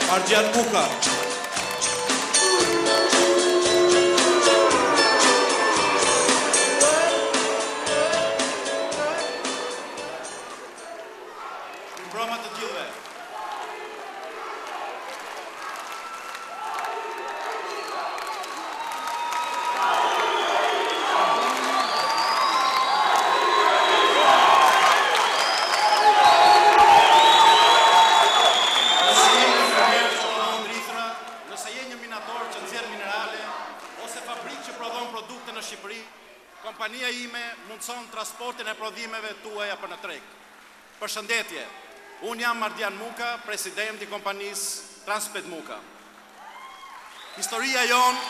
Ardian Muka. Mbrëma të gjithëve. Kompania ime mundëson transportin e prodhimeve tuaja për në treg. Përshëndetje, unë jam Ardian Muka, president i kompanisë Transpet Muka. Historia jon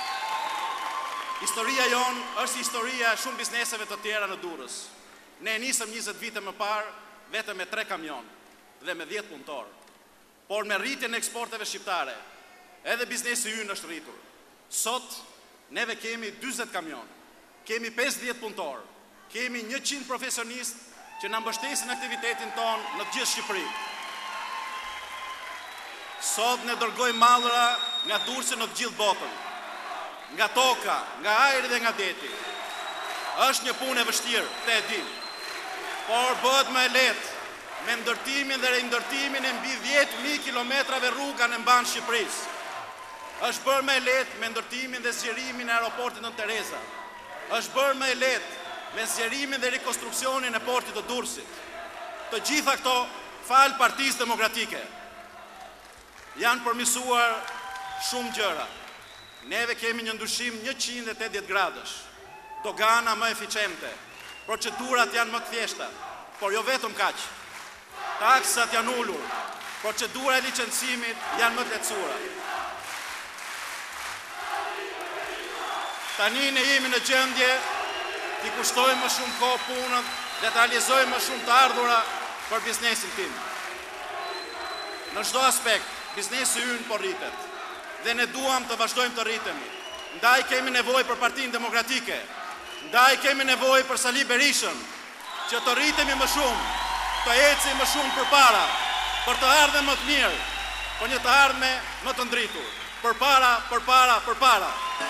është historia e shumë bizneseve të tjera në Durrës. Ne nisëm 20 vite më parë vetëm me 3 kamion dhe me 10 punëtor. Por me rritjen e eksporteve shqiptare, edhe biznesi ynë është rritur. Sot, neve kemi 40 kamion. Kemi 50 punëtor, kemi 100 profesionistë që na mbështesin aktivitetin tonë në gjithë Shqipërinë. Sot ne dërgojmë mallra nga Durrësi në të gjithë botën, nga toka, nga ajri dhe nga deti. Është një punë e vështirë, te e dim, por bëhet më e lehtë me ndërtimin dhe rindërtimin e mbi 10.000 kilometrave rruga në mban Shqipërisë. Është bërë më e lehtë me ndërtimin dhe zgjerimin e aeroportit në Tereza. Është bërë më e lehtë me zgjerimin dhe rekonstruksionin e portit të Durrësit. Të gjitha këto fal Partisë Demokratike. Janë përmirësuar shumë gjëra. Neve kemi një ndryshim 180 gradësh. Dogana më eficiente. Procedurat janë më të thjeshta, por jo vetëm kaq. Taksat janë ulur. Procedura e licencimit janë më të lehtësuara. Tani ne jemi në gjendje t'i kushtojmë më shumë kohë punën dhe t'a realizojmë më shumë të ardhura për biznesin tim. Në çdo aspekt, biznesi ynë po rritet dhe ne duam të vazhdojmë të rritemi. Ndaj kemi nevojë për Partinë Demokratike, ndaj kemi nevojë për Sali Berishën, që të rritemi më shumë, të ecim më shumë përpara, për të ardhmen më të mirë, për një të ardhme më të ndritur. Përpara.